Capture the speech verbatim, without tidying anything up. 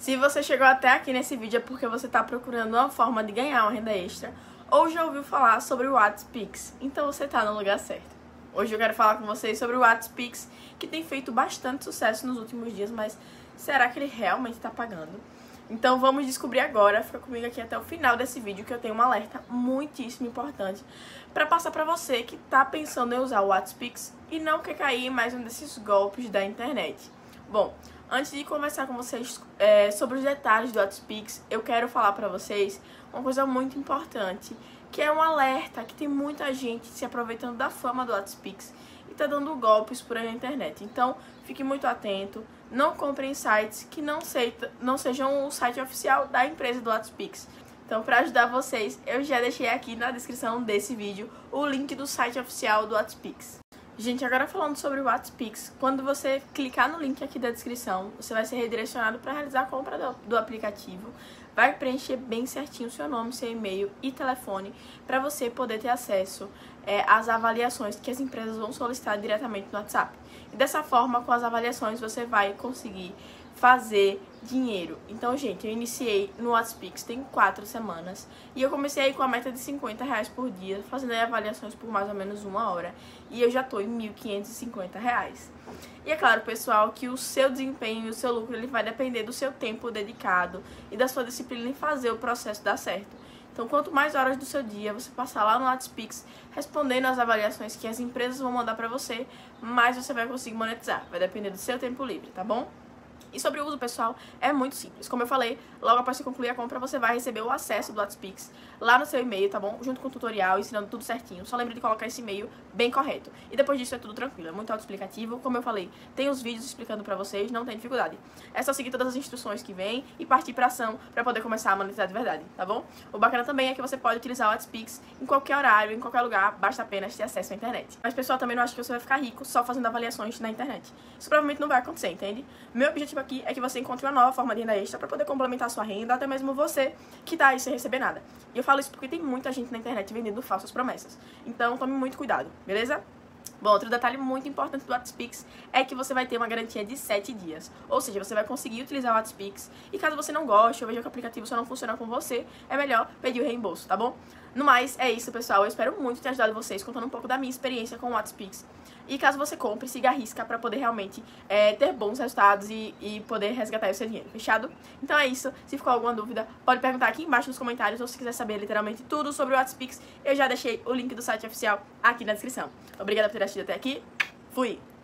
Se você chegou até aqui nesse vídeo é porque você está procurando uma forma de ganhar uma renda extra ou já ouviu falar sobre o WhatsPix, então você está no lugar certo. Hoje eu quero falar com vocês sobre o WhatsPix, que tem feito bastante sucesso nos últimos dias, mas será que ele realmente está pagando? Então vamos descobrir agora, fica comigo aqui até o final desse vídeo que eu tenho um alerta muitíssimo importante para passar para você que está pensando em usar o WhatsPix e não quer cair em mais um desses golpes da internet. Bom, antes de conversar com vocês é, sobre os detalhes do WhatsPix, eu quero falar para vocês uma coisa muito importante, que é um alerta que tem muita gente se aproveitando da fama do WhatsPix e tá dando golpes por aí na internet. Então, fique muito atento, não compre em sites que não, seita, não sejam o site oficial da empresa do WhatsPix. Então, para ajudar vocês, eu já deixei aqui na descrição desse vídeo o link do site oficial do WhatsPix. Gente, agora falando sobre o WhatsPix, quando você clicar no link aqui da descrição, você vai ser redirecionado para realizar a compra do, do aplicativo. Vai preencher bem certinho o seu nome, seu e-mail e telefone para você poder ter acesso é, às avaliações que as empresas vão solicitar diretamente no WhatsApp. E dessa forma, com as avaliações, você vai conseguir fazer dinheiro. Então, gente, eu iniciei no WhatsPix tem quatro semanas e eu comecei aí com a meta de cinquenta reais por dia, fazendo aí avaliações por mais ou menos uma hora. E eu já tô em mil quinhentos e cinquenta reais. E é claro, pessoal, que o seu desempenho e o seu lucro ele vai depender do seu tempo dedicado e da sua disciplina em fazer o processo dar certo. Então, quanto mais horas do seu dia você passar lá no WhatsPix respondendo às avaliações que as empresas vão mandar pra você, mais você vai conseguir monetizar. Vai depender do seu tempo livre, tá bom? E sobre o uso, pessoal, é muito simples. Como eu falei, logo após você concluir a compra, você vai receber o acesso do WhatsPix lá no seu e-mail, tá bom? Junto com o tutorial, ensinando tudo certinho. Só lembre de colocar esse e-mail bem correto. E depois disso é tudo tranquilo, é muito autoexplicativo. Como eu falei, tem os vídeos explicando pra vocês, não tem dificuldade. É só seguir todas as instruções que vem e partir pra ação pra poder começar a monetizar de verdade, tá bom? O bacana também é que você pode utilizar o WhatsPix em qualquer horário, em qualquer lugar, basta apenas ter acesso à internet. Mas, pessoal, também não acho que você vai ficar rico só fazendo avaliações na internet. Isso provavelmente não vai acontecer, entende? Meu objetivo aqui é que você encontre uma nova forma de renda extra para poder complementar a sua renda, até mesmo você que tá aí sem receber nada. E eu falo isso porque tem muita gente na internet vendendo falsas promessas. Então tome muito cuidado, beleza? Bom, outro detalhe muito importante do WhatsPix é que você vai ter uma garantia de sete dias. Ou seja, você vai conseguir utilizar o WhatsPix e caso você não goste ou veja que o aplicativo só não funciona com você, é melhor pedir o reembolso, tá bom? No mais, é isso, pessoal. Eu espero muito ter ajudado vocês contando um pouco da minha experiência com o WhatsPix. E caso você compre, siga a risca para poder realmente é, ter bons resultados e, e poder resgatar o seu dinheiro, fechado? Então é isso. Se ficou alguma dúvida, pode perguntar aqui embaixo nos comentários ou se quiser saber literalmente tudo sobre o WhatsPix, eu já deixei o link do site oficial aqui na descrição. Obrigada por ter assistido até aqui. Fui!